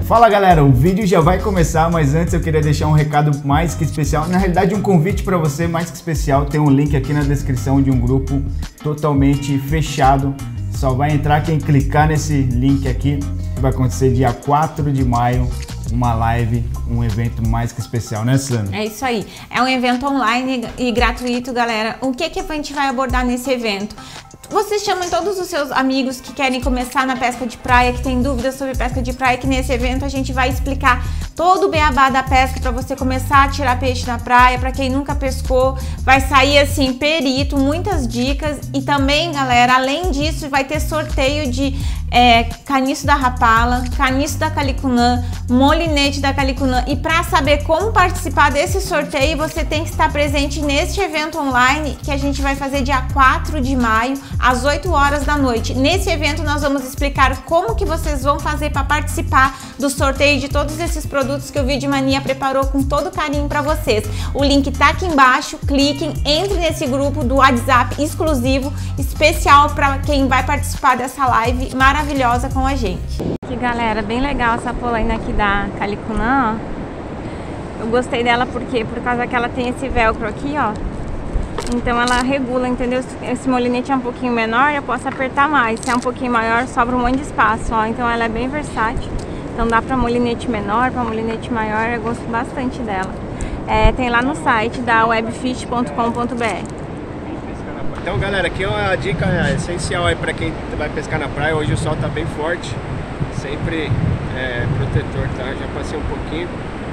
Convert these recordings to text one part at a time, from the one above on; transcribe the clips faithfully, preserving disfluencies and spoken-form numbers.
Fala galera, o vídeo já vai começar, mas antes eu queria deixar um recado mais que especial, na realidade um convite para você mais que especial. Tem um link aqui na descrição de um grupo totalmente fechado, só vai entrar quem clicar nesse link aqui. Vai acontecer dia quatro de maio, uma live, um evento mais que especial, né, Sandra? É isso aí, é um evento online e gratuito, galera. O que que a gente vai abordar nesse evento? Vocês chamam todos os seus amigos que querem começar na pesca de praia, que tem dúvidas sobre pesca de praia, que nesse evento a gente vai explicar todo o beabá da pesca para você começar a tirar peixe na praia. Para quem nunca pescou, vai sair assim perito, muitas dicas. E também, galera, além disso, vai ter sorteio de é, caniço da rapala, caniço da calicunã, molinete da calicunã. E para saber como participar desse sorteio, você tem que estar presente neste evento online que a gente vai fazer dia quatro de maio, às oito horas da noite. Nesse evento nós vamos explicar como que vocês vão fazer para participar do sorteio de todos esses produtos que o Videomania preparou com todo carinho para vocês. O link tá aqui embaixo, cliquem, entre nesse grupo do WhatsApp exclusivo, especial para quem vai participar dessa live maravilhosa com a gente. Aqui, galera, bem legal essa polaina aqui da calicunã, ó. Eu gostei dela porque por causa que ela tem esse velcro aqui, ó. Então ela regula, entendeu? Esse molinete é um pouquinho menor, eu posso apertar mais. Se é um pouquinho maior, sobra um monte de espaço, ó. Então ela é bem versátil. Então dá para molinete menor, para molinete maior, eu gosto bastante dela. É, tem lá no site da webfish ponto com ponto br. Então galera, aqui é uma dica essencial aí para quem vai pescar na praia. Hoje o sol tá bem forte, sempre é, protetor, tá? Já passei um pouquinho.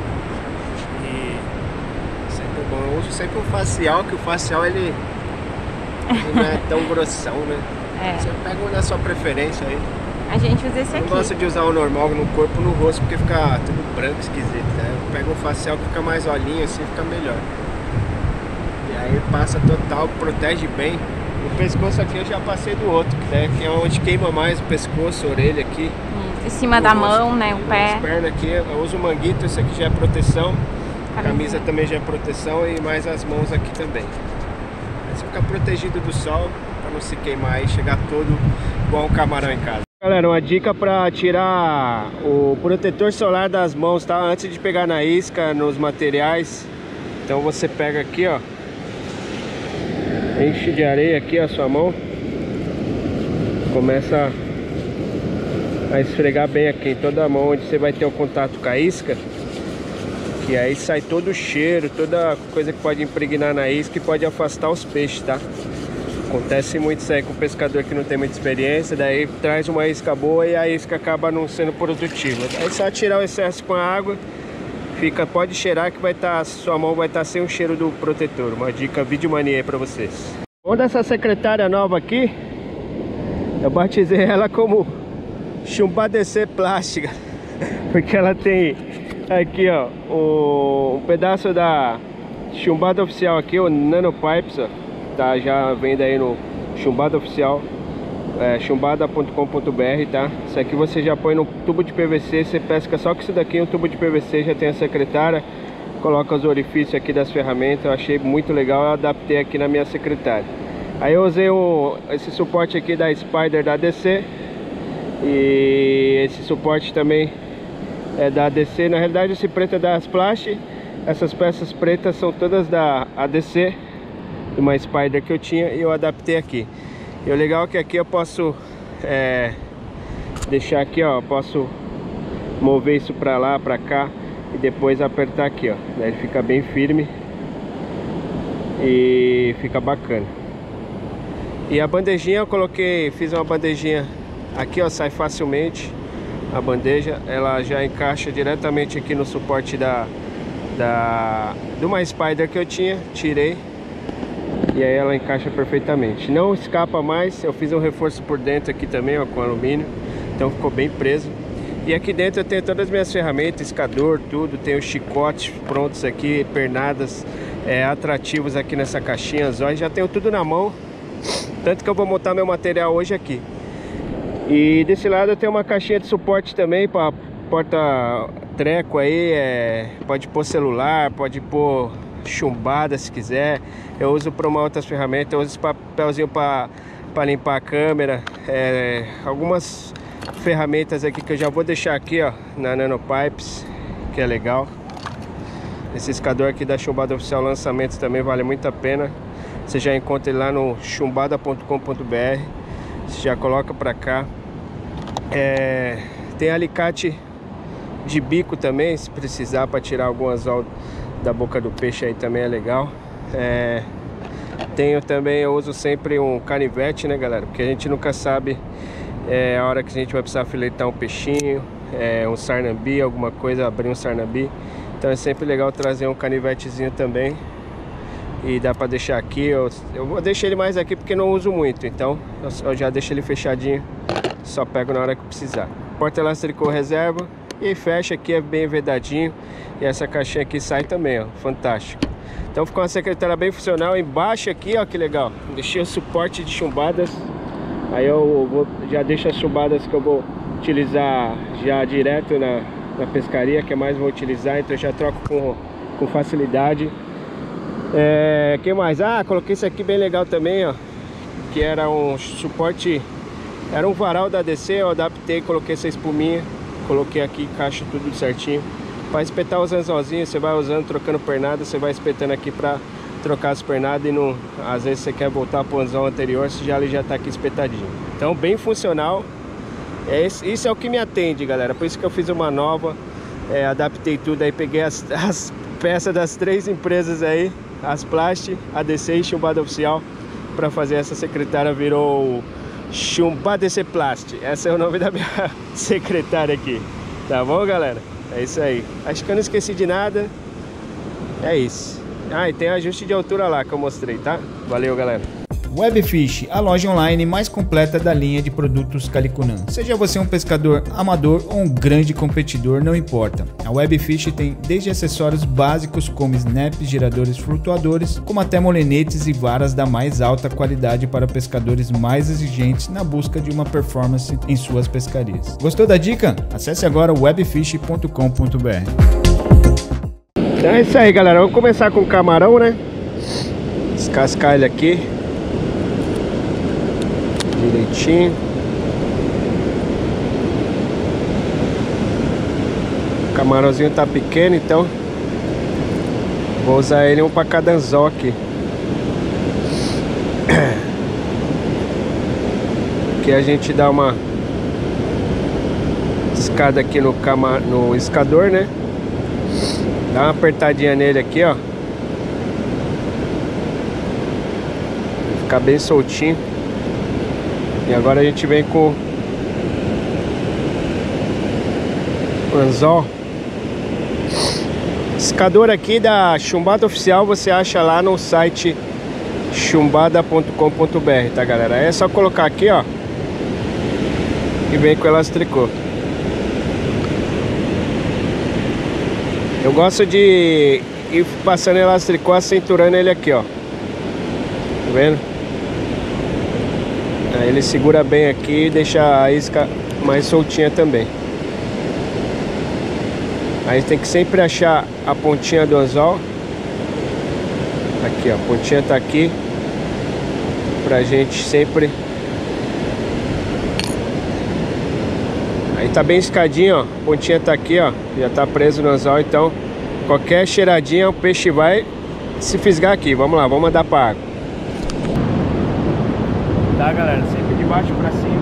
Eu uso sempre um facial, que o facial ele, ele não é tão grossão, né? É. Você pega um da sua preferência aí. A gente usa esse eu aqui. Eu gosto de usar o normal no corpo, no rosto, porque fica tudo branco, esquisito, né? Eu pego um facial que fica mais olhinho assim, fica melhor. E aí passa total, protege bem. O pescoço aqui eu já passei do outro, né? Que é onde queima mais o pescoço, a orelha aqui. Em cima da mão, né? O pé. As pernas aqui, eu uso o manguito, esse aqui já é proteção. A camisa também já é proteção e mais as mãos aqui também. Aí você fica protegido do sol para não se queimar e chegar todo igual um camarão em casa. Galera, uma dica para tirar o protetor solar das mãos, tá? Antes de pegar na isca, nos materiais. Então você pega aqui, ó. Enche de areia aqui a sua mão. Começa a esfregar bem aqui em toda a mão onde você vai ter o contato com a isca. Que aí sai todo o cheiro, toda coisa que pode impregnar na isca e pode afastar os peixes, tá? Acontece muito isso aí com o pescador que não tem muita experiência, daí traz uma isca boa e a isca acaba não sendo produtiva. Aí só tirar o excesso com a água, fica, pode cheirar que vai estar, sua mão vai estar sem o cheiro do protetor. Uma dica Videomania aí pra vocês. Bom, dessa secretária nova aqui, eu batizei ela como Chumbadc plástica, porque ela tem aqui, ó, o, um pedaço da chumbada oficial aqui, o Nanopipes, ó, tá, já vende aí no chumbada oficial, é, chumbada ponto com ponto br, tá? Isso aqui você já põe no tubo de P V C, você pesca só com isso daqui, um tubo de P V C, já tem a secretária, coloca os orifícios aqui das ferramentas, eu achei muito legal, eu adaptei aqui na minha secretária. Aí eu usei um, esse suporte aqui da Spider da A D C, e esse suporte também é da A D C. Na realidade esse preto é da Asplast. Essas peças pretas são todas da A D C, de uma Spider que eu tinha, e eu adaptei aqui. E o legal é que aqui eu posso é, deixar aqui, ó, posso mover isso pra lá, pra cá, e depois apertar aqui, ó. Daí ele fica bem firme e fica bacana. E a bandejinha eu coloquei, fiz uma bandejinha aqui, ó, sai facilmente. A bandeja, ela já encaixa diretamente aqui no suporte da, da de uma Spider que eu tinha, tirei, e aí ela encaixa perfeitamente, não escapa mais. Eu fiz um reforço por dentro aqui também, ó, com alumínio, então ficou bem preso. E aqui dentro eu tenho todas as minhas ferramentas, iscador, tudo, tenho chicotes prontos aqui, pernadas, é, atrativos aqui nessa caixinha, zóio, já tenho tudo na mão, tanto que eu vou montar meu material hoje aqui. E desse lado eu tenho uma caixinha de suporte também para porta-treco aí, é, pode pôr celular, pode pôr chumbada se quiser. Eu uso para uma outras ferramentas, eu uso esse papelzinho para limpar a câmera, é, algumas ferramentas aqui que eu já vou deixar aqui, ó, na Nanopipes, que é legal. Esse iscador aqui da Chumbada Oficial Lançamentos também vale muito a pena. Você já encontra ele lá no chumbada ponto com ponto br. Você já coloca pra cá. É, tem alicate de bico também, se precisar, para tirar algum anzol da boca do peixe, aí também é legal. É, tenho também, eu uso sempre um canivete, né, galera? Porque a gente nunca sabe é, a hora que a gente vai precisar filetar um peixinho, é, um sarnambi, alguma coisa, abrir um sarnambi. Então é sempre legal trazer um canivetezinho também. E dá pra deixar aqui, eu, eu vou deixar ele mais aqui porque não uso muito. Então eu, eu já deixo ele fechadinho, só pego na hora que precisar. Porta elástico reserva. E fecha aqui, é bem vedadinho. E essa caixinha aqui sai também, ó, fantástico. Então ficou uma secretária bem funcional. Embaixo aqui, ó, que legal, deixei o suporte de chumbadas. Aí eu vou, já deixo as chumbadas que eu vou utilizar já direto na, na pescaria, que mais vou utilizar. Então eu já troco com, com facilidade. É, que mais? Ah, coloquei isso aqui bem legal também, ó, que era um suporte, era um varal da A D C. Eu adaptei, coloquei essa espuminha. Coloquei aqui, encaixa tudo certinho. Para espetar os anzolzinhos, você vai usando, trocando pernada. Você vai espetando aqui para trocar as pernadas. E não, às vezes você quer voltar para o anzol anterior, você já, ele já está aqui espetadinho. Então bem funcional. É esse, isso é o que me atende, galera. Por isso que eu fiz uma nova, é, adaptei tudo aí. Peguei as, as peças das três empresas aí, as Plast, A D C e Chumbada Oficial, para fazer essa secretária. Virou Chumbada D C Plast. Esse é o nome da minha secretária aqui. Tá bom, galera? É isso aí. Acho que eu não esqueci de nada. É isso. Ah, e tem ajuste de altura lá que eu mostrei, tá? Valeu, galera. Webfish, a loja online mais completa da linha de produtos Calicunan. Seja você um pescador amador ou um grande competidor, não importa. A Webfish tem desde acessórios básicos como snaps, giradores flutuadores, como até molenetes e varas da mais alta qualidade para pescadores mais exigentes na busca de uma performance em suas pescarias. Gostou da dica? Acesse agora webfish ponto com ponto br. Então é isso aí, galera. Vamos começar com o camarão, né? Descascar ele aqui direitinho. O camarãozinho tá pequeno, então vou usar ele um para cada anzol aqui. Aqui a gente dá uma escada aqui no, cama, no escador, né? Dá uma apertadinha nele aqui, ó. Ficar bem soltinho. E agora a gente vem com o anzol. Escador aqui da Chumbada Oficial você acha lá no site chumbada ponto com ponto br, tá, galera? É só colocar aqui, ó, e vem com o elastricô. Eu gosto de ir passando elastricô, cinturando ele aqui, ó. Tá vendo? Aí ele segura bem aqui e deixa a isca mais soltinha também. Aí tem que sempre achar a pontinha do anzol. Aqui, ó, a pontinha tá aqui. Pra gente sempre. Aí tá bem escadinho, ó. A pontinha tá aqui, ó. Já tá preso no anzol, então qualquer cheiradinha o peixe vai se fisgar aqui. Vamos lá, vamos mandar pra água. Tá, galera? Sempre de baixo pra cima.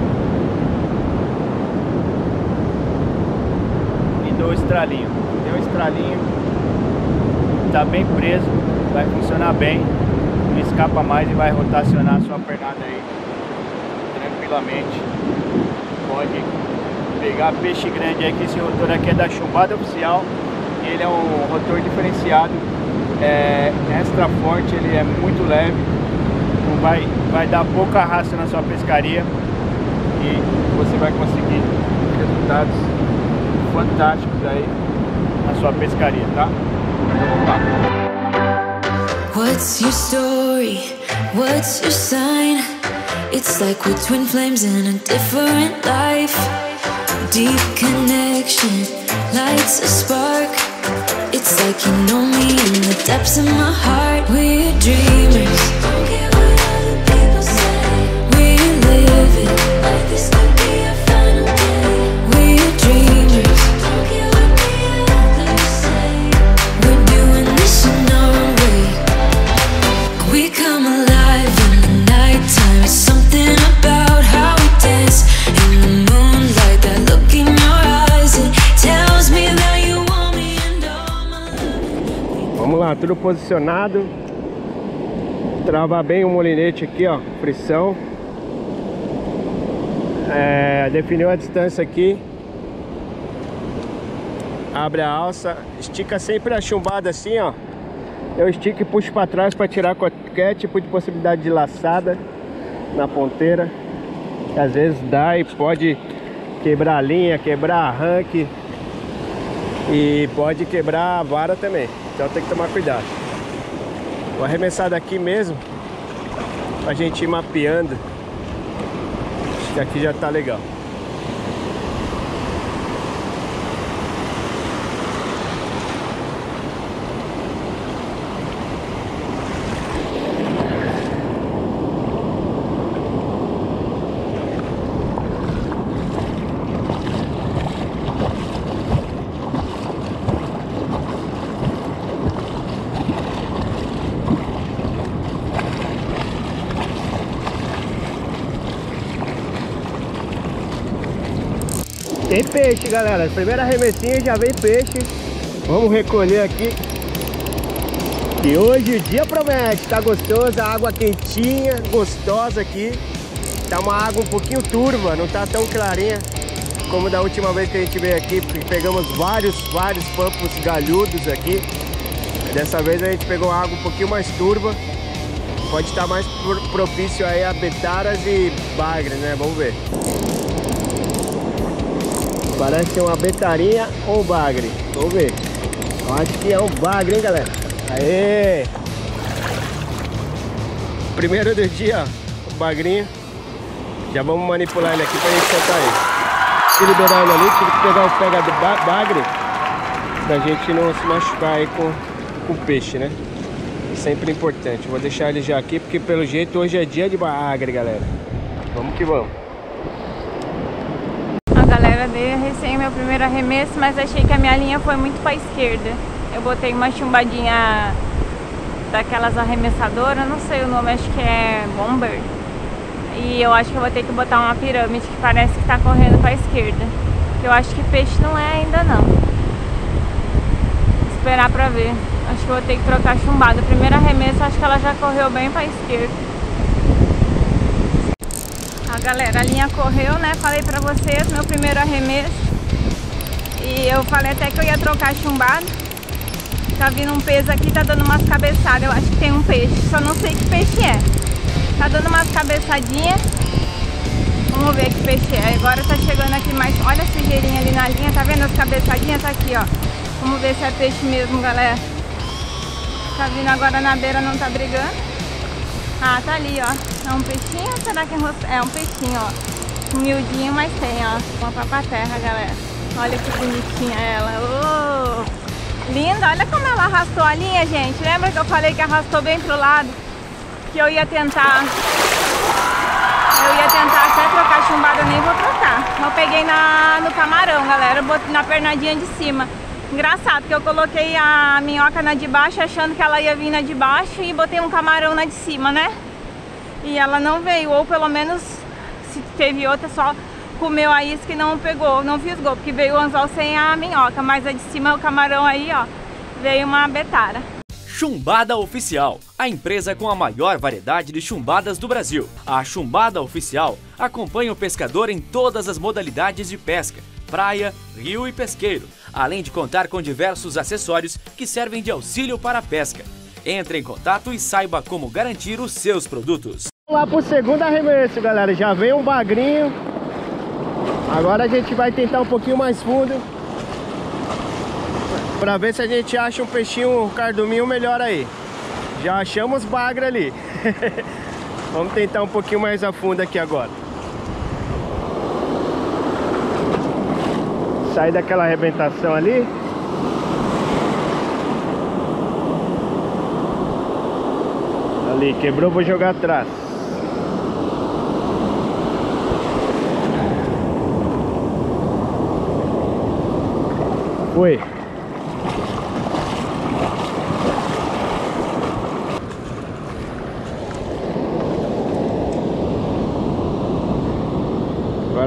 E dou o estralinho. Deu o estralinho. Tá bem preso. Vai funcionar bem. Não escapa mais e vai rotacionar a sua pernada aí tranquilamente. Pode pegar peixe grande aí, que esse rotor aqui é da Chumbada Oficial. Ele é um rotor diferenciado. É extra forte, ele é muito leve. Vai, vai dar pouca arrasto na sua pescaria e você vai conseguir resultados fantásticos aí na sua pescaria, tá? Vamos lá. What's your story? What's your sign? It's like we're twin flames in a different life. Deep connection lights a spark. It's like you know me in the depths of my heart. We're dreamers. Don't care what other people say. We live it like this could be a final. We come alive in the nighttime. It's something about how we dance in the moonlight. That look in your eyes, it tells me that you want me and all my life. Vamos lá, tudo posicionado. Travar bem o molinete aqui, ó, frição. É, definiu a distância aqui. Abre a alça, estica sempre a chumbada assim, ó. Eu estico e puxo para trás para tirar qualquer tipo de possibilidade de laçada na ponteira, que às vezes dá e pode quebrar a linha, quebrar arranque e pode quebrar a vara também, então tem que tomar cuidado. Vou arremessar daqui mesmo pra gente ir mapeando. Acho que aqui já tá legal. Tem peixe, galera. Primeira arremessinha já vem peixe. Vamos recolher aqui. E hoje o dia promete. Tá gostoso, a água quentinha, gostosa aqui. Tá uma água um pouquinho turva, não tá tão clarinha como da última vez que a gente veio aqui. Pegamos vários, vários pampos galhudos aqui. Dessa vez a gente pegou água um pouquinho mais turva. Pode estar mais propício aí a betaras e bagre, né? Vamos ver. Parece uma betarinha ou bagre. Vamos ver. Eu acho que é um bagre, hein, galera? Aê! Primeiro do dia, ó, o bagrinho. Já vamos manipular ele aqui pra gente soltar ele. Se liberar ele ali, tive que pegar o pega do ba bagre pra gente não se machucar aí com, com o peixe, né? Sempre importante. Vou deixar ele já aqui porque pelo jeito hoje é dia de bagre, galera. Vamos que vamos. Galera, dei recém meu primeiro arremesso, mas achei que a minha linha foi muito para a esquerda. Eu botei uma chumbadinha daquelas arremessadoras, não sei o nome, acho que é Bomber. E eu acho que eu vou ter que botar uma pirâmide que parece que tá correndo para a esquerda. Eu acho que peixe não é ainda não. Esperar pra ver. Acho que eu vou ter que trocar a chumbada. O primeiro arremesso, acho que ela já correu bem para a esquerda. A galera, a linha correu, né? Falei pra vocês, meu primeiro arremesso. E eu falei até que eu ia trocar a chumbada. Tá vindo um peso aqui, tá dando umas cabeçadas. Eu acho que tem um peixe, só não sei que peixe é. Tá dando umas cabeçadinhas. Vamos ver que peixe é. Agora tá chegando aqui mais. Olha a sujeirinha ali na linha, tá vendo as cabeçadinhas? Tá aqui, ó. Vamos ver se é peixe mesmo, galera. Tá vindo agora na beira, não tá brigando. Ah, tá ali, ó. É um peixinho? Será que é, é um peixinho, ó? Humildinho, mas tem, ó. Uma papaterra, galera. Olha que bonitinha ela. Oh, linda. Olha como ela arrastou a linha, gente. Lembra que eu falei que arrastou bem pro lado? Que eu ia tentar... Eu ia tentar até trocar a chumbada, eu nem vou trocar. Eu peguei na, no camarão, galera. Eu botei na pernadinha de cima. Engraçado que eu coloquei a minhoca na de baixo achando que ela ia vir na de baixo e botei um camarão na de cima, né? E ela não veio, ou pelo menos se teve outra só comeu a isca e não pegou, não fisgou, porque veio o anzol sem a minhoca, mas a de cima, o camarão aí, ó, veio uma betara. Chumbada Oficial, a empresa com a maior variedade de chumbadas do Brasil. A Chumbada Oficial acompanha o pescador em todas as modalidades de pesca, praia, rio e pesqueiro, além de contar com diversos acessórios que servem de auxílio para a pesca. Entre em contato e saiba como garantir os seus produtos. Vamos lá pro segundo arremesso, galera. Já veio um bagrinho. Agora a gente vai tentar um pouquinho mais fundo pra ver se a gente acha um peixinho, um carduminho melhor aí. Já achamos bagre ali. Vamos tentar um pouquinho mais a fundo aqui agora. Sair daquela arrebentação ali. Ali, quebrou, vou jogar atrás. Foi.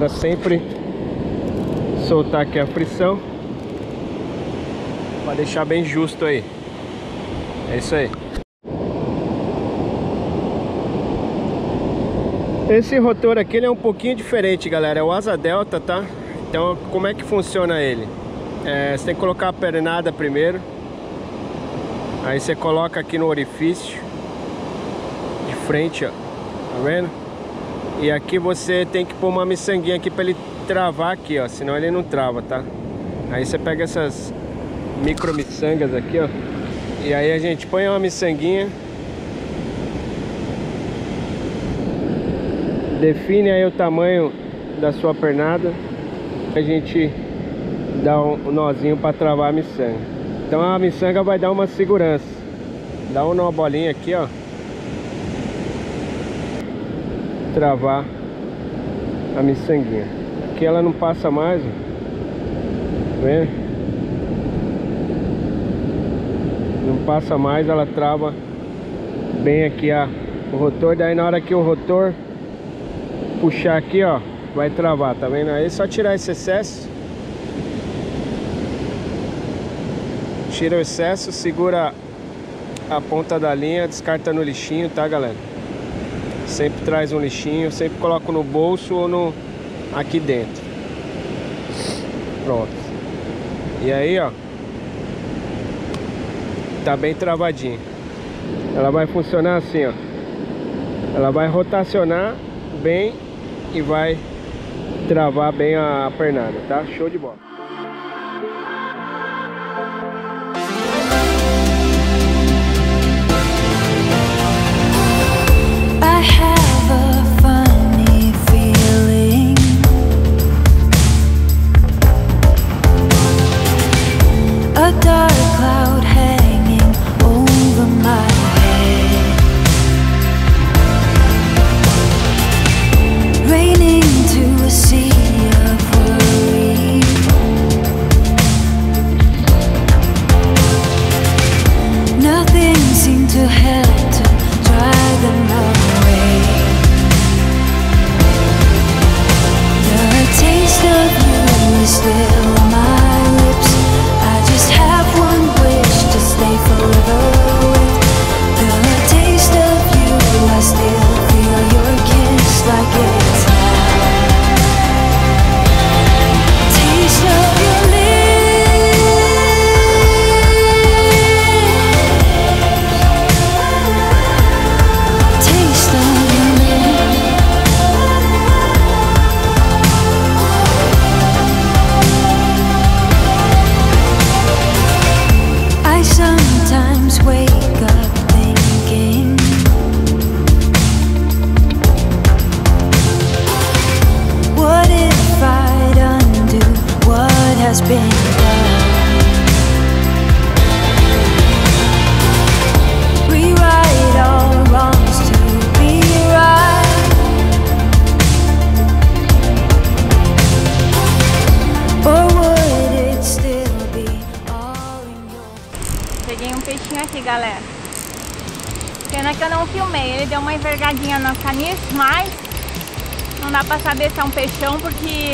Para sempre soltar aqui a frição, para deixar bem justo aí. É isso aí. Esse rotor aqui ele é um pouquinho diferente, galera. É o asa delta, tá? Então como é que funciona ele? É, você tem que colocar a pernada primeiro. Aí você coloca aqui no orifício de frente, ó. Tá vendo? E aqui você tem que pôr uma miçanguinha aqui para ele travar aqui, ó. Senão ele não trava, tá? Aí você pega essas micro miçangas aqui, ó. E aí a gente põe uma miçanguinha. Define aí o tamanho da sua pernada. A gente dá um nozinho para travar a miçanga. Então a miçanga vai dar uma segurança. Dá uma bolinha aqui, ó. Travar a miçanguinha. Aqui ela não passa mais, ó. Tá vendo? Não passa mais, ela trava bem aqui a, o rotor. Daí na hora que o rotor puxar aqui, ó, vai travar, tá vendo? Aí é só tirar esse excesso. Tira o excesso, segura a ponta da linha, descarta no lixinho, tá, galera? Sempre traz um lixinho, sempre coloco no bolso ou no aqui dentro. Pronto. E aí, ó, tá bem travadinho. Ela vai funcionar assim, ó. Ela vai rotacionar bem e vai travar bem a pernada, tá? Show de bola. I have a funny feeling a dark cloud hanging over my head, raining to a sea of worry. Nothing seemed to help to dry them away. The taste of you is still on my lips. I just have one wish to stay forever with. The taste of you, I still feel your kiss like it's now. Taste of your lips. Taste of your lips. I sometimes wake up thinking, what if I'd undo what has been done? Rewrite all wrongs to be right. Or would it still be all in your... Peguei um peixinho aqui, galera. Pena que eu não filmei. Ele deu uma envergadinha no caniço, mas não dá pra saber se é um peixão, porque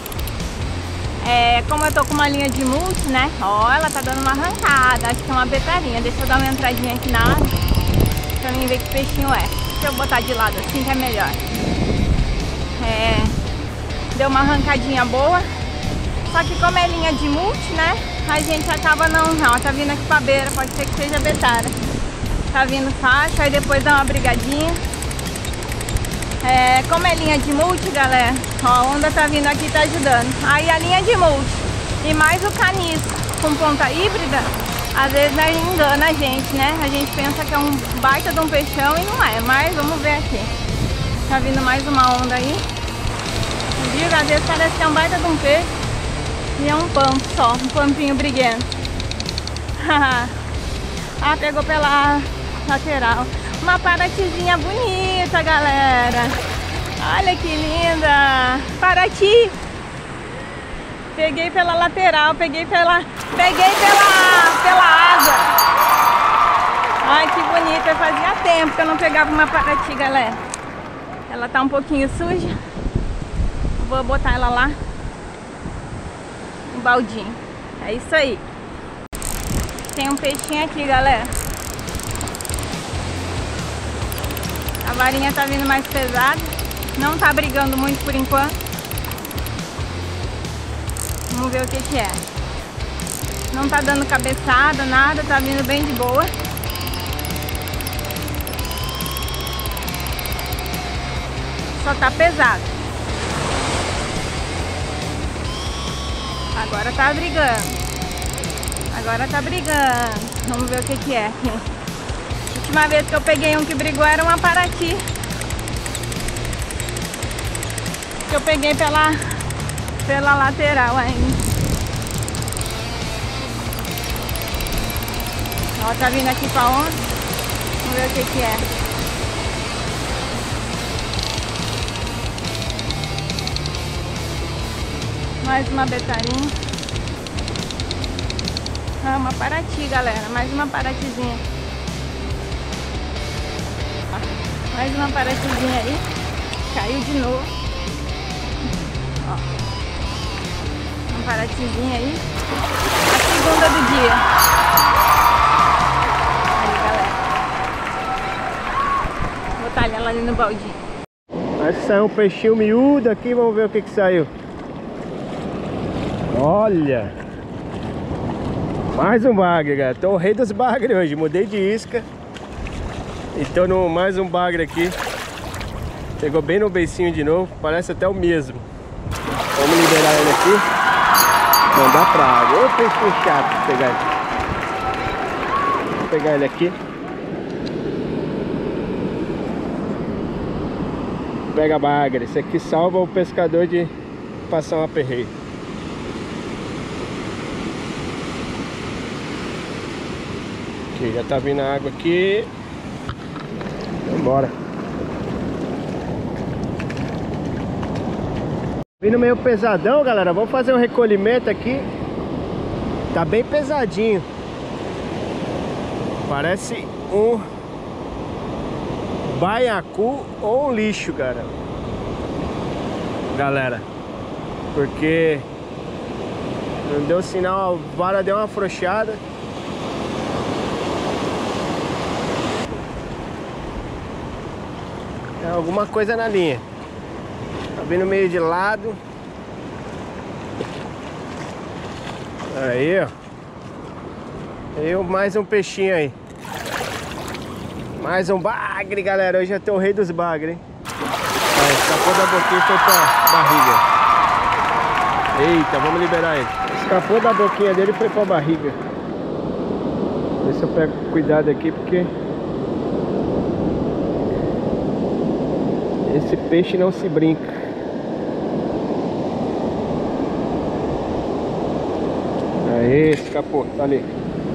é, como eu tô com uma linha de multi, né? Ó, ela tá dando uma arrancada. Acho que é uma betarinha. Deixa eu dar uma entradinha aqui na água pra mim ver que peixinho é. Deixa eu botar de lado assim que é melhor. É, deu uma arrancadinha boa. Só que como é linha de multi, né? A gente acaba não... Não, tá vindo aqui pra beira. Pode ser que seja betara. Tá vindo fácil, aí depois dá uma brigadinha. É, como é linha de multi, galera, ó, a onda tá vindo aqui e tá ajudando. Aí a linha de multi e mais o caniço com ponta híbrida, às vezes né, engana a gente, né? A gente pensa que é um baita de um peixão e não é, mas vamos ver aqui. Tá vindo mais uma onda aí. Viu? Às vezes parece que é um baita de um peixe e é um pampo só, um pampinho briguento. Ah, pegou pela lateral. Uma paratizinha bonita, galera. Olha que linda. Parati. Peguei pela lateral, peguei pela... Peguei pela, pela asa. Ai, que bonita. Fazia tempo que eu não pegava uma parati, galera. Ela tá um pouquinho suja. vou botar ela lá no baldinho. É isso aí. Tem um peixinho aqui, galera. A varinha tá vindo mais pesada. Não tá brigando muito por enquanto. Vamos ver o que que é. Não tá dando cabeçada, nada. Tá vindo bem de boa. Só tá pesado. Agora tá brigando. Agora tá brigando. Vamos ver o que que é aqui. A última vez que eu peguei um que brigou era uma Paraty. Que eu peguei pela, pela lateral ainda. Ó, tá vindo aqui pra onde? Vamos ver o que que é. Mais uma betarinha. Ah, uma Paraty, galera. Mais uma Paratyzinha. Mais uma Paratyzinha aí. Caiu de novo. Ó. Uma Paratyzinha aí. A segunda do dia. Aí, galera. Vou botar ela ali no baldinho. Acho que saiu um peixinho miúdo aqui. Vamos ver o que que saiu. Olha! Mais um bagre, galera. Tô o rei dos bagres hoje. Mudei de isca. E tô no mais um bagre aqui. Pegou bem no beicinho de novo. Parece até o mesmo. Vamos liberar ele aqui. Mandar pra água. Ô, peixe chato de pegar ele. Vou pegar ele aqui. Pega bagre. Esse aqui salva o pescador de passar um aperreio. Aqui, já tá vindo a água aqui. Vambora. Vindo meio pesadão, galera. Vamos fazer um recolhimento aqui. Tá bem pesadinho. Parece um baiacu ou um lixo, cara. Galera. Porque não deu sinal, a vara deu uma afrouxada. É alguma coisa na linha. Tá vindo meio de lado. Aí, ó. E mais um peixinho aí. Mais um bagre, galera. Hoje eu tô o rei dos bagres, hein? Aí, escapou da boquinha e foi pra barriga. Eita, vamos liberar ele. Escapou da boquinha dele e foi pra barriga. Ver se eu pego cuidado aqui, porque esse peixe não se brinca. Aê, escapou, tá ali.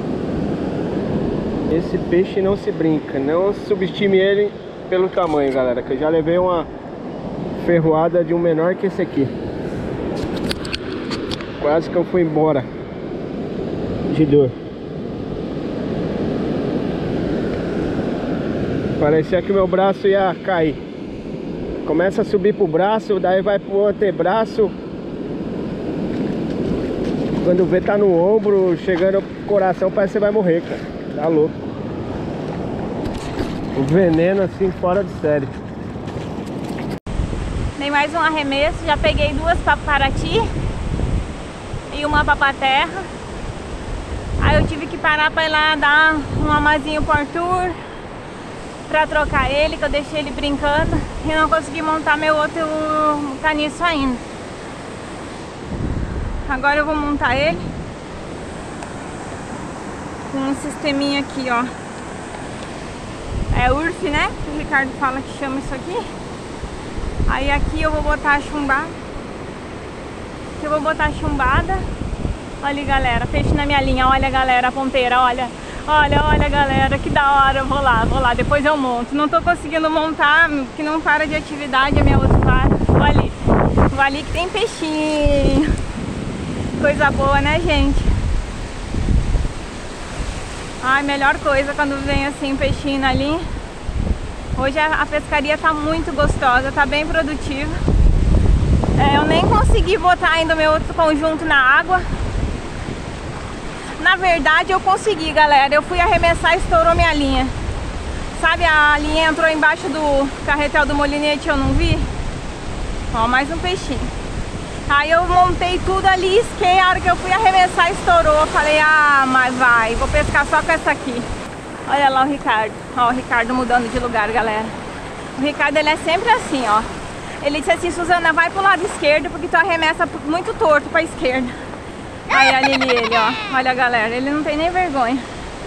Esse peixe não se brinca. Não subestime ele pelo tamanho, galera. Que eu já levei uma ferroada de um menor que esse aqui. Quase que eu fui embora de dor. Parecia que meu braço ia cair. Começa a subir pro braço, daí vai pro antebraço. Quando vê tá no ombro, chegando pro coração, parece que você vai morrer, cara. Tá louco. O veneno assim fora de série. Dei mais um arremesso, já peguei duas pra Paraty e uma pra terra. Aí eu tive que parar pra ir lá dar um amazinho pro Arthur, pra trocar ele, que eu deixei ele brincando e não consegui montar meu outro caniço ainda. Agora eu vou montar ele com um sisteminha aqui, ó. É U R F, né? O Ricardo fala que chama isso aqui. Aí aqui eu vou botar a chumbada. Aqui eu vou botar a chumbada. Olha, galera, peixe na minha linha. Olha, galera, a ponteira, olha. Olha, olha, galera, que da hora. Vou lá, vou lá, depois eu monto. Não tô conseguindo montar, que não para de atividade a minha outra para. Olha ali, olha ali que tem peixinho. Coisa boa, né, gente? Ai, melhor coisa quando vem assim peixinho na linha. Hoje a, a pescaria tá muito gostosa, tá bem produtiva. É, eu nem consegui botar ainda o meu outro conjunto na água. Na verdade eu consegui, galera. Eu fui arremessar e estourou minha linha. Sabe, a linha entrou embaixo do carretel do molinete e eu não vi. Ó, mais um peixinho. Aí eu montei tudo ali, isquei. A hora que eu fui arremessar estourou. Eu falei, ah, mas vai, vou pescar só com essa aqui. Olha lá o Ricardo. Ó, o Ricardo mudando de lugar, galera. O Ricardo, ele é sempre assim, ó. Ele disse assim, Suzana, vai pro lado esquerdo porque tu arremessa muito torto pra esquerda. Aí a Lili, ele, ó. Olha, galera, ele não tem nem vergonha.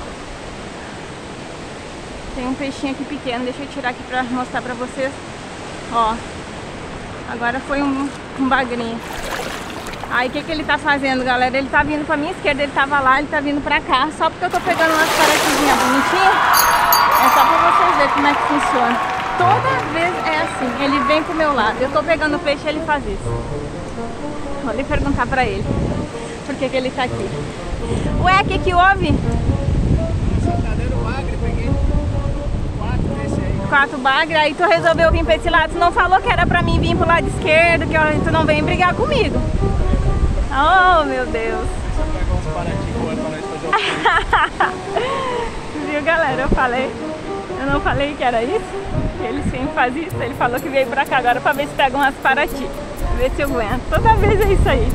Tem um peixinho aqui pequeno, deixa eu tirar aqui pra mostrar pra vocês. Ó. Agora foi um, um bagrinho. Aí o que que ele tá fazendo, galera? Ele tá vindo pra minha esquerda, ele tava lá, ele tá vindo pra cá. Só porque eu tô pegando umas paraquezinhas bonitinhas. É só pra vocês verem como é que funciona. Toda vez é assim, ele vem pro meu lado. Eu tô pegando o peixe e ele faz isso. Vou lhe perguntar pra ele por que que ele tá aqui. Ué, o que que houve? Soltadeiro bagre, peguei quatro desse aí. Quatro bagre, aí tu resolveu vir pra esse lado. Tu não falou que era pra mim vir pro lado esquerdo, que eu, tu não vem brigar comigo. Oh, meu Deus. Só pegar uns paratinhos voando pra nós fazer o Viu, galera? Eu falei. Eu não falei que era isso? Ele sempre faz isso. Ele falou que veio pra cá agora pra ver se pega umas Paraty. Ver se eu aguento. Toda vez é isso aí.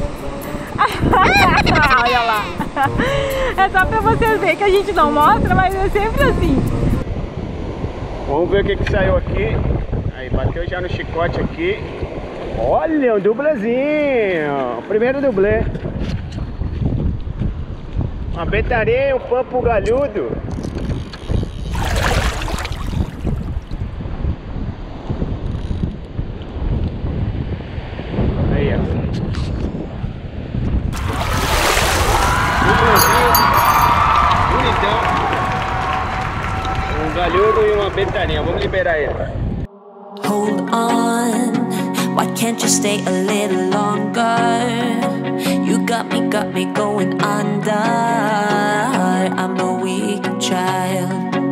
Olha lá. É só pra vocês verem que a gente não mostra, mas é sempre assim. Vamos ver o que que saiu aqui. Aí, bateu já no chicote aqui. Olha, um dublezinho. Primeiro dublê. Uma betareia, um pampo galhudo. Aí, ó. Dublezinho. Bonitão. Um galhudo e uma betarinha. Vamos liberar ele. Hold on, why can't you stay a little longer? You got me, got me going under. I'm a weak child.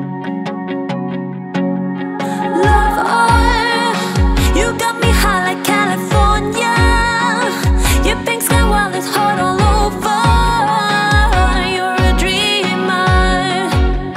Lover, you got me high like California. Your pink sky while it's hot all over. You're a dreamer.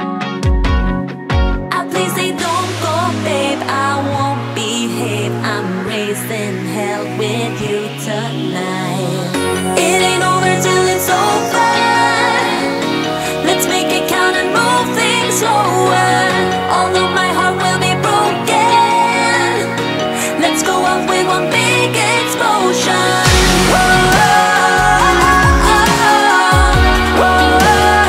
Ah, please say don't go, babe. I won't behave. I'm raising hell with you tonight. It ain't over till it's over. Let's make it count and move things slower. Although my heart will be broken, let's go off with one big explosion. Whoa, whoa,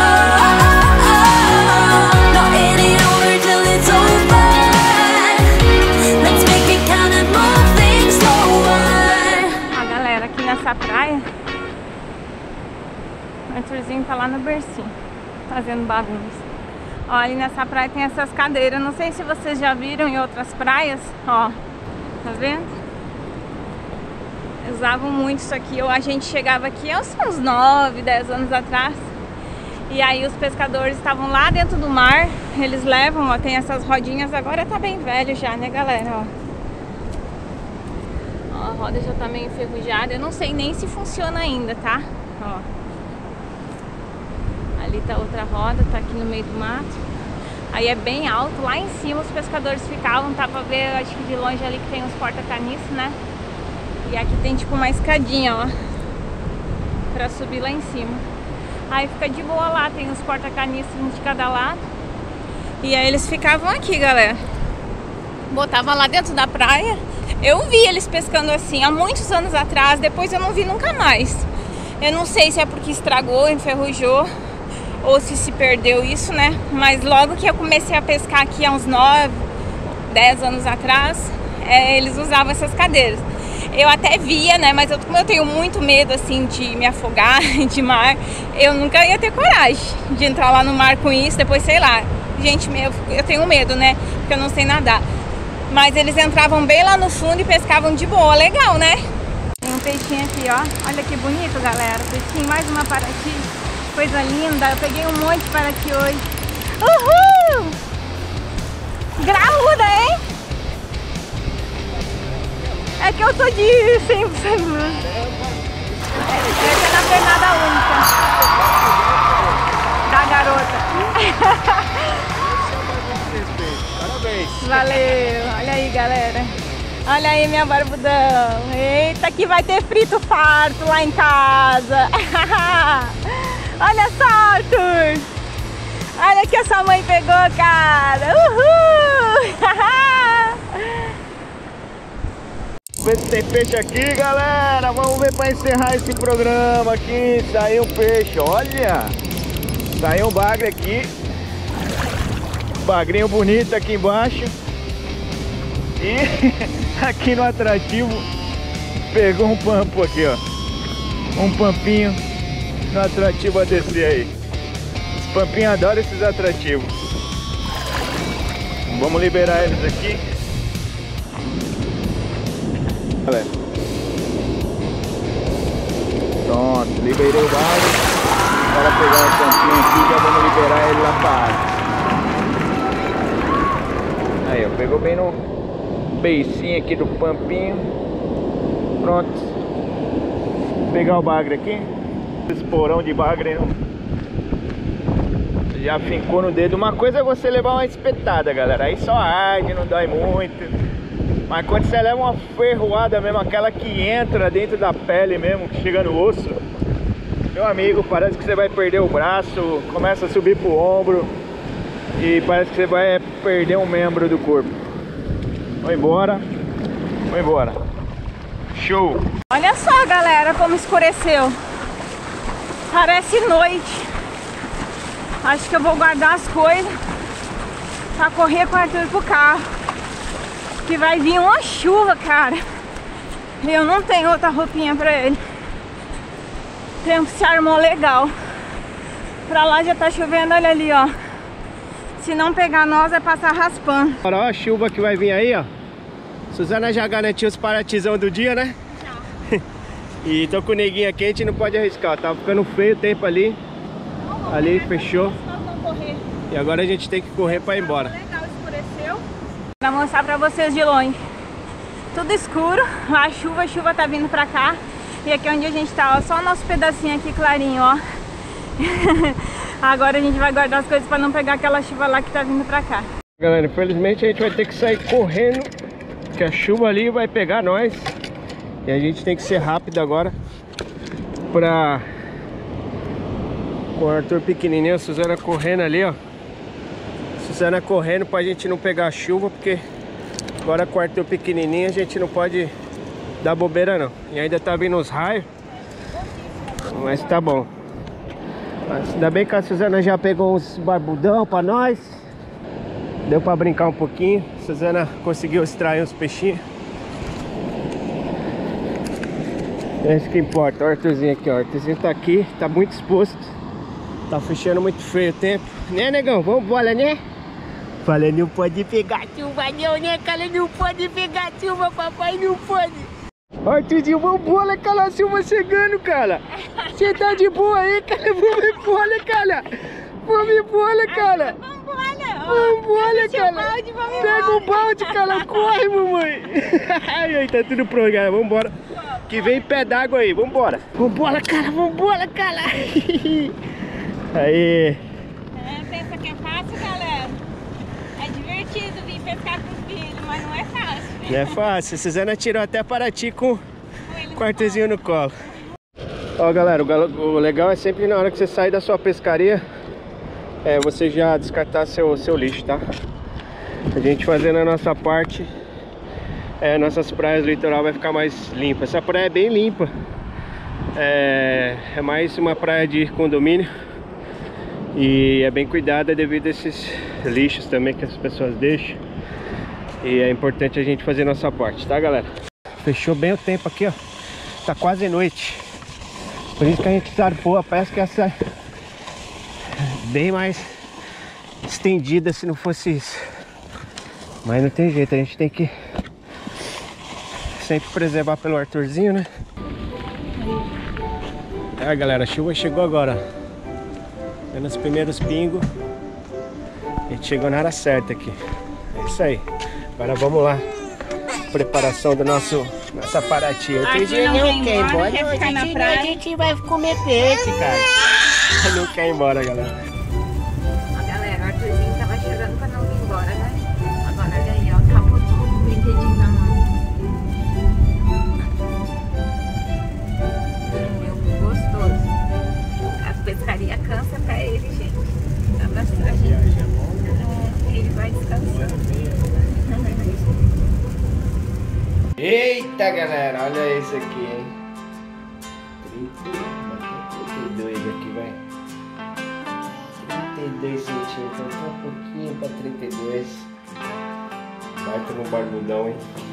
no, it ain't over till it's over. Let's make it count and move things slower. A galera aqui nessa praia, o Arthurzinho tá lá no bercinho, fazendo bagunça. Ó, ali nessa praia tem essas cadeiras. Não sei se vocês já viram em outras praias. Ó, tá vendo? Usavam muito isso aqui. A gente chegava aqui há uns nove, dez anos atrás. E aí os pescadores estavam lá dentro do mar. Eles levam, ó, tem essas rodinhas. Agora tá bem velho já, né, galera? Ó, ó, a roda já tá meio enferrujada. Eu não sei nem se funciona ainda, tá? Ó. Ali tá outra roda, tá aqui no meio do mato. Aí é bem alto, lá em cima os pescadores ficavam, tá pra ver, acho que de longe ali que tem uns porta-caniço, né? E aqui tem tipo uma escadinha, ó, pra subir lá em cima. Aí fica de boa lá, tem uns porta-caniços de cada lado. E aí eles ficavam aqui, galera. Botava lá dentro da praia. Eu vi eles pescando assim há muitos anos atrás, depois eu não vi nunca mais. Eu não sei se é porque estragou, enferrujou, ou se se perdeu isso, né? Mas logo que eu comecei a pescar aqui há uns nove, dez anos atrás, é, eles usavam essas cadeiras. Eu até via, né? Mas eu, como eu tenho muito medo, assim, de me afogar de mar, eu nunca ia ter coragem de entrar lá no mar com isso, depois, sei lá. Gente, eu, eu tenho medo, né? Porque eu não sei nadar. Mas eles entravam bem lá no fundo e pescavam de boa. Legal, né? Tem um peixinho aqui, ó. Olha que bonito, galera. Peixinho, mais uma Paraty. Coisa linda. Eu peguei um monte de Paraty hoje. Uhul! Graúda, hein? É que eu eu tô de cem por cento blusa. Essa é na pernada única da garota. Parabéns. Valeu, olha aí, galera. Olha aí, minha barbudão. Eita, que vai ter frito farto lá em casa. Olha só, Arthur. Olha que a sua mãe pegou, cara. Uhul. Vê se tem peixe aqui, galera. Vamos ver para encerrar esse programa aqui. Saiu um peixe, olha. Saiu um bagre aqui. Bagrinho bonito aqui embaixo. E aqui no atrativo pegou um pampo aqui, ó. Um pampinho no atrativo a descer aí. Os pampinhos adoram esses atrativos. Vamos liberar eles aqui. Galera. Pronto, liberei o bagre. Para pegar o pampinho aqui, já vamos liberar ele lá para a água. Aí, ó, pegou bem no beicinho aqui do pampinho. Pronto. Vou pegar o bagre aqui. Esse porão de bagre não... já fincou no dedo. Uma coisa é você levar uma espetada, galera. Aí só arde, não dói muito. Mas quando você leva uma ferroada mesmo, aquela que entra dentro da pele mesmo, que chega no osso, meu amigo, parece que você vai perder o braço, começa a subir pro ombro e parece que você vai perder um membro do corpo. Vou embora, vou embora. Show! Olha só, galera, como escureceu. Parece noite. Acho que eu vou guardar as coisas pra correr com o Arthur pro carro. Que vai vir uma chuva, cara. E eu não tenho outra roupinha pra ele. O tempo se armou legal. Pra lá já tá chovendo, olha ali, ó. Se não pegar nós, é passar raspando. Olha a chuva que vai vir aí, ó. Suzana já garantiu os paratizão do dia, né? Já. E tô com o neguinho aqui, a gente não pode arriscar. Tava ficando feio o tempo ali. Não, ali fechou. E agora a gente tem que correr pra ir embora. Legal, escureceu. Pra mostrar pra vocês de longe. Tudo escuro, a chuva, a chuva tá vindo pra cá. E aqui onde a gente tá, ó, só o nosso pedacinho aqui clarinho, ó. Agora a gente vai guardar as coisas pra não pegar aquela chuva lá que tá vindo pra cá. Galera, infelizmente a gente vai ter que sair correndo, que a chuva ali vai pegar nós. E a gente tem que ser rápido agora pra... Com o Arthur pequenininho, a Suzana correndo ali, ó. Suzana correndo pra gente não pegar a chuva, porque agora com o Arthur pequenininho a gente não pode dar bobeira não. E ainda tá vindo os raios, mas tá bom. Mas ainda bem que a Suzana já pegou uns barbudão pra nós. Deu pra brincar um pouquinho. A Suzana conseguiu extrair uns peixinhos. É isso que importa. O Arthurzinho aqui, ó. O Arthurzinho tá aqui, tá muito exposto. Tá fechando muito feio o tempo. Né, negão? Vamos embora, né? Falei, não pode pegar chuva não, né, cara? Não pode pegar chuva, papai, não pode. Arthurzinho, vamos embora, cara, a chuva chegando, cara. Você tá de boa aí, cara? Vamos embora, cara. Vamos embora, cara. Vamos embora, cara. Pega o balde, cara. Corre, mamãe. Ai, ai, tá tudo pronto, galera. Vamos embora. Que vem pé d'água aí. Vamos embora. Vamos embora, cara. Vamos embora, cara. Aí. É, pensa que é fácil, galera? É divertido vir pescar com os filhos, mas não é fácil. Não é fácil. A Suzana tirou até Paraty com o Arthurzinho no colo. Ó, galera, o legal é sempre na hora que você sair da sua pescaria, é você já descartar seu, seu lixo, tá? A gente fazendo a nossa parte, é, nossas praias do litoral vai ficar mais limpa. Essa praia é bem limpa. É, é mais uma praia de condomínio. E é bem cuidada devido a esses lixos também que as pessoas deixam. E é importante a gente fazer nossa parte, tá, galera? Fechou bem o tempo aqui, ó. Tá quase noite. Por isso que a gente zarpou a pesca, essa bem mais estendida se não fosse isso. Mas não tem jeito, a gente tem que sempre preservar pelo Arthurzinho, né? É, galera, a chuva chegou agora. Vendo os primeiros pingos. A gente chegou na hora certa aqui. É isso aí. Agora vamos lá. Preparação do nosso Nossa Paraty. Outro Aqui dia não não quer ir embora, quer Hoje ficar na a gente- praia. a gente vai comer peixe, cara. Não quer ir embora, galera. Ó, galera, o Arthurzinho tava chorando pra não ir embora, né? Agora olha aí, ó, capotou o brinquedinho na mão. Meu, gostoso. A pescaria cansa pra ele, gente. Dá bastante. É, ele vai descansando. Eita, galera, olha esse aqui, hein? trinta e dois aqui, vai. trinta e dois centímetros, faltou um pouquinho pra trinta e dois. Vai pro um barbudão, hein?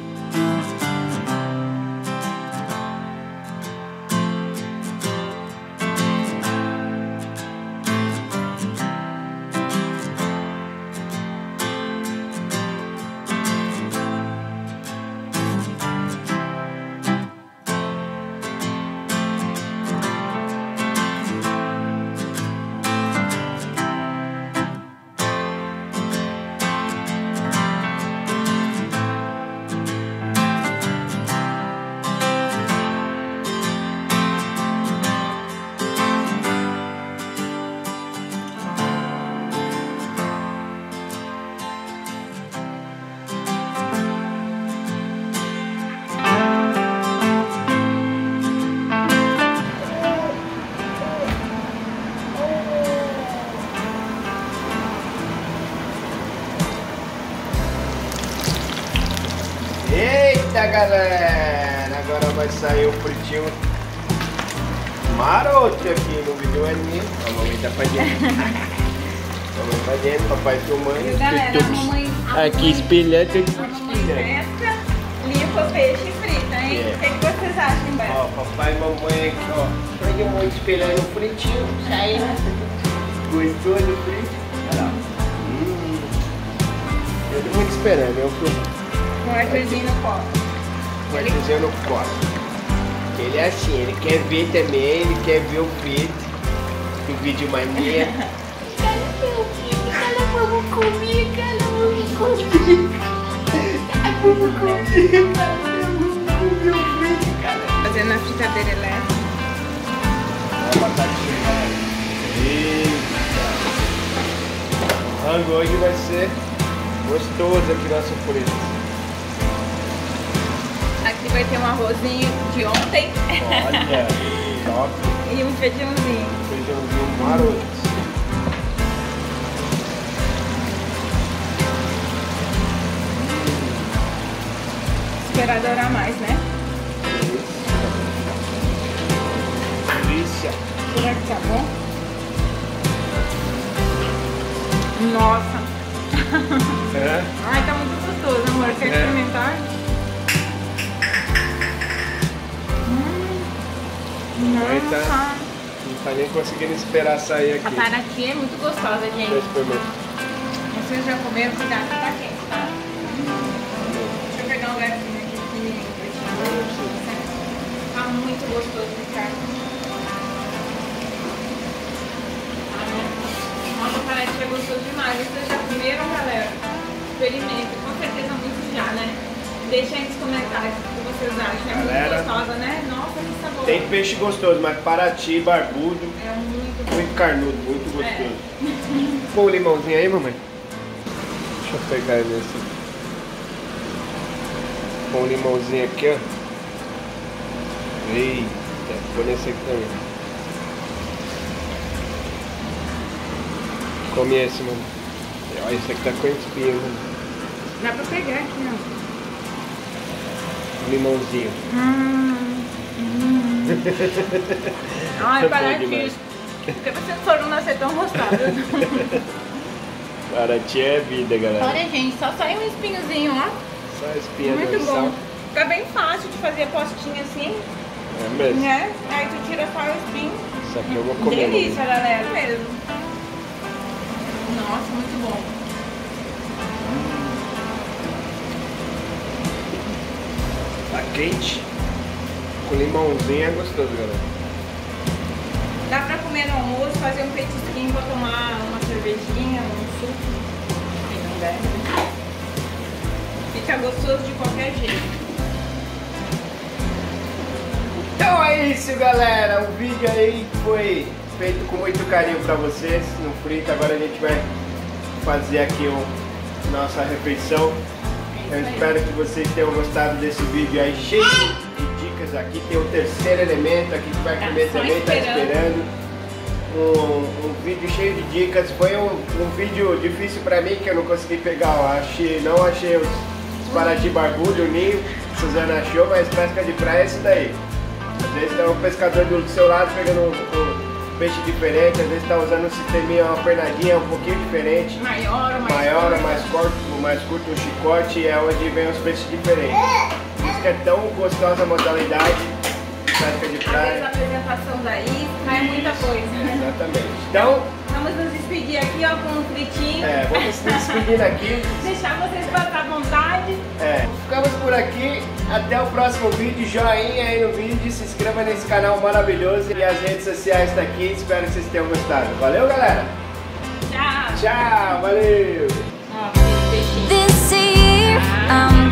Eita, galera, agora vai sair o fritinho maroto aqui no vídeo ali. A mamãe tá fazendo. A mamãe fazendo, papai filmando. Galera, a mamãe, a Aqui mamãe, espelhando, tudo a mamãe espelhando. pesca, limpa peixe e frita, hein? É. O que, que vocês acham, Beto? Ó, papai e mamãe aqui, ó. Todo mundo espelhando o fritinho, saindo. Gostou do frito? Olha lá. Hum. Todo mundo esperando, eu fui. Com o Arthurzinho no copo. Vai dizer no copo. Ele é assim, ele quer ver também, ele quer ver o frito, o vídeo maneiro. Vamos comer, cara, vamos comer. Vamos comer, cara, vamos comer o frito, cara. Fazendo a fritadeira elétrica. Olha a batatinha. Eita. O rango hoje vai ser gostoso aqui nosso frito. Aqui vai ter um arrozinho de ontem. Olha, top. E um feijãozinho. Feijãozinho maroto. Esperar dourar mais, né? Delícia. Será que tá bom? Nossa. É? Ai, tá muito gostoso, amor. Quer É. experimentar? Aí Nossa. tá, não tá nem conseguindo esperar sair A aqui. Paraty é muito gostosa, Deixa eu gente. experimentar. Vocês já comeram? Cuidado que tá quente, tá? Deixa eu pegar um garfinho aqui pequenininho pra ti. Tá muito gostoso, Ricardo. Nossa, Paraty é gostoso demais. Vocês já comeram, galera? Experimentem. Com certeza muito já, né? Deixa aí nos comentários o que vocês acham. É Galera, muito gostosa, né? Nossa, que sabor. Tem peixe gostoso, mas Paraty, barbudo, É muito bom. muito carnudo, muito gostoso. Põe um limãozinho aí, mamãe. Deixa eu pegar ele assim. Põe um limãozinho aqui, ó. Eita, põe nesse aqui também. Come esse, mano. Olha, esse aqui tá com espinho, mano. Dá pra pegar aqui, ó. Limãozinho. Hum, hum. Ai, Bom Paraty. demais. Por que vocês foram nascer tão gostosos? Paraty é vida, galera. Olha, gente, só sai um espinhozinho, ó. Só a espinha Muito dorsal. bom. Fica bem fácil de fazer postinha assim, É mesmo. né? Aí tu tira só o espinho. Isso aqui eu vou comer. Delícia, mamãe. galera, mesmo. Nossa, muito bom. Tá quente. Com limãozinho é gostoso, galera. Dá pra comer no almoço, fazer um petisquinho pra tomar uma cervejinha, um suco. Quem não deve. Fica gostoso de qualquer jeito. Então é isso, galera. O vídeo aí foi feito com muito carinho pra vocês. No frito, agora a gente vai fazer aqui o, nossa refeição. Eu espero que vocês tenham gostado desse vídeo aí, cheio de dicas aqui. Tem o terceiro elemento aqui que vai comer também, tá esperando. Um, um vídeo cheio de dicas. Foi um, um vídeo difícil pra mim, que eu não consegui pegar, eu achei, não achei os, os paraty barbudo, o ninho. Suzana achou, mas pesca de praia é esse daí. Às vezes tem um pescador do seu lado pegando um, um peixe diferente, às vezes está usando um sisteminha, uma pernadinha um pouquinho diferente. Maior ou mais Maior ou curto. mais curto, mais curto, um chicote, é onde vem os peixes diferentes. Por isso que é tão gostosa a modalidade de pesca de Às vezes praia. a apresentação da isca é muita coisa. Exatamente. Então, Vamos nos despedir aqui, ó, com um fritinho. é, vamos se despedindo aqui. Deixar vocês passar vontade. É, ficamos por aqui. Até o próximo vídeo. Joinha aí no vídeo. Se inscreva nesse canal maravilhoso. E as redes sociais estão aqui. Espero que vocês tenham gostado. Valeu, galera. Tchau. Tchau. Valeu. Ó, peixinho. This year, I'm